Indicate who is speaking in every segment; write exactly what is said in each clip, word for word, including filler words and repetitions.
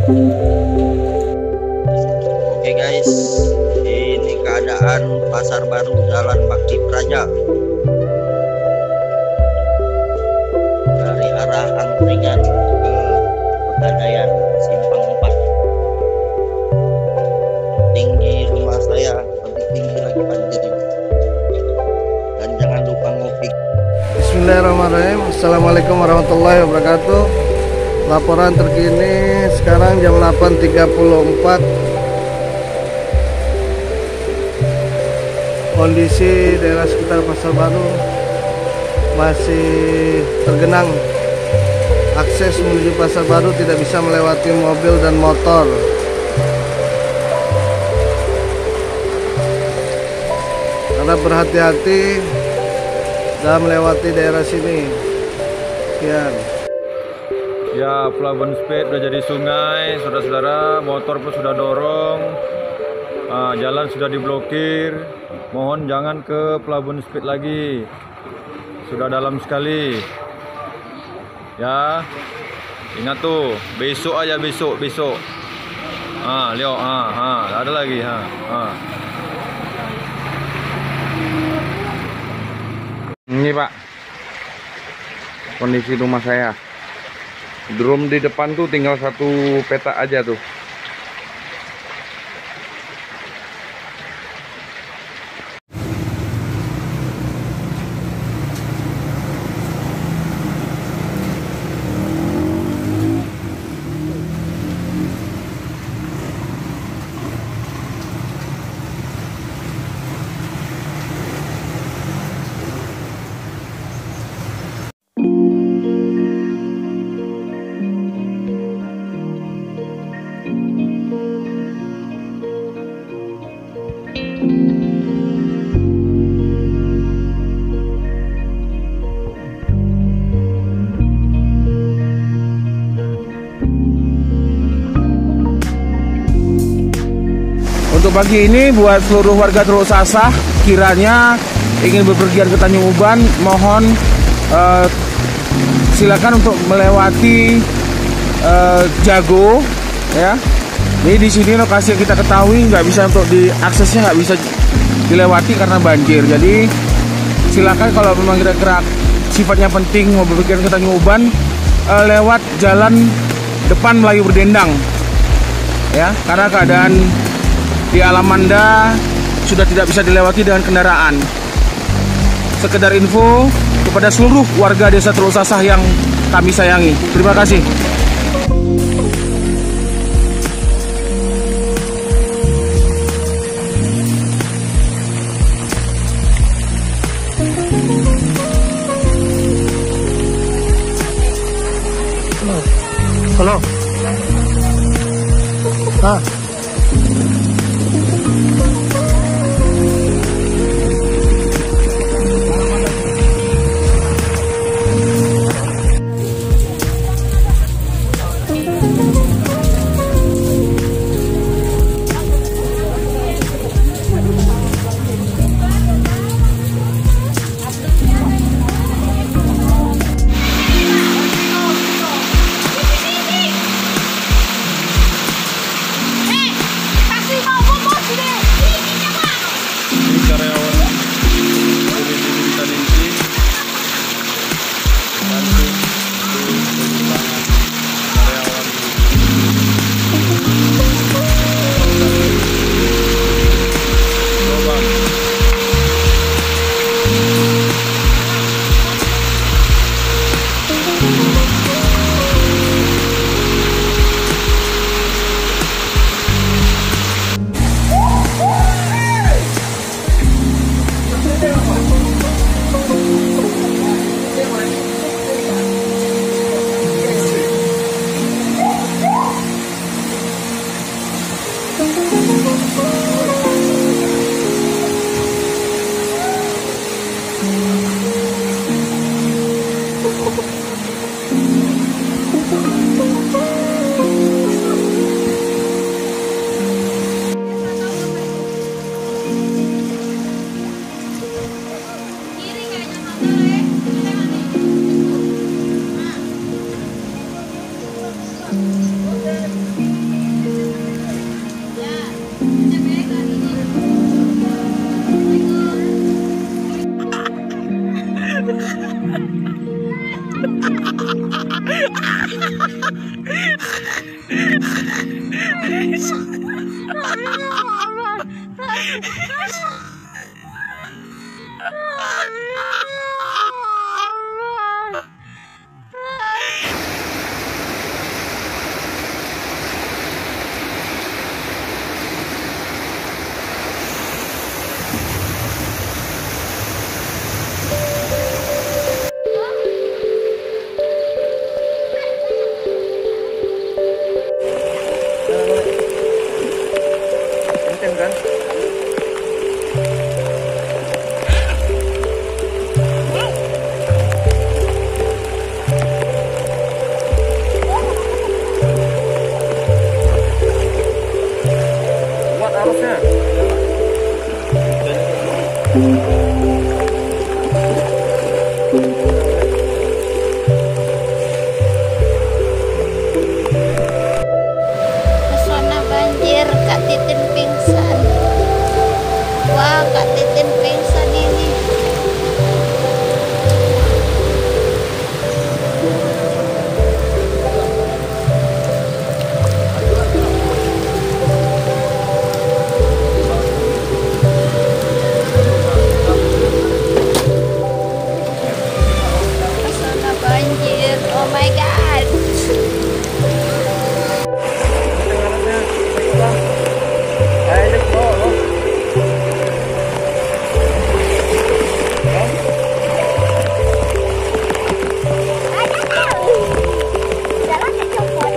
Speaker 1: Oke guys, ini keadaan Pasar Baru Jalan Bakti Praja dari arah Angkringan ke Pegadaian Simpang empat. Tinggi rumah saya lebih tinggi lagi banjir ini. Dan jangan lupa ngopi.
Speaker 2: Bismillahirrahmanirrahim. Assalamualaikum warahmatullahi wabarakatuh. Laporan terkini sekarang jam delapan tiga puluh empat. Kondisi daerah sekitar Pasar Baru masih tergenang. Akses menuju Pasar Baru tidak bisa melewati mobil dan motor. Harap berhati-hati dalam melewati daerah sini. Sekian.
Speaker 3: Ya, pelabuhan speed udah jadi sungai, saudara-saudara. Motor pun sudah dorong, uh, jalan sudah diblokir. Mohon jangan ke pelabuhan speed lagi, sudah dalam sekali. Ya, ingat tuh, besok aja besok besok. Ah, lihat, ah, ah, ada lagi, ha, ah.
Speaker 4: Ini Pak, kondisi rumah saya. Drum di depan tuh tinggal satu petak aja tuh. Untuk pagi ini buat seluruh warga Teluk Sasah, kiranya ingin bepergian ke Tanjung Uban, mohon uh, silakan untuk melewati uh, Jago, ya. Ini di sini lokasi yang kita ketahui nggak bisa untuk diaksesnya, nggak bisa dilewati karena banjir. Jadi silakan kalau memang kira-kira sifatnya penting mau bepergian ke Tanjung Uban, uh, lewat jalan depan Melayu Berdendang, ya, karena keadaan di Alamanda sudah tidak bisa dilewati dengan kendaraan. Sekedar info kepada seluruh warga desa Teluk Sasah yang kami sayangi. Terima kasih.
Speaker 2: Halo. Ah. Kenceng kan? Kuat arusnya.
Speaker 5: Pesona banjir, Kak Titin pingsan. Wah, Kak Titin pingsan ini. Pesona banjir, oh my god.
Speaker 2: Ayo, let's go.
Speaker 5: Jalannya copot.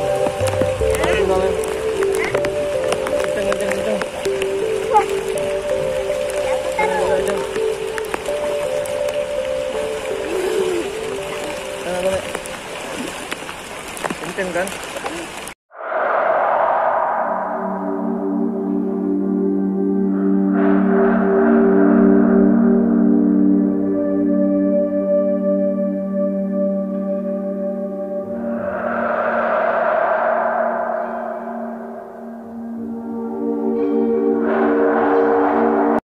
Speaker 2: Kenceng, kenceng, kenceng.
Speaker 5: Wah. Ya, putar.
Speaker 2: Kenceng kan?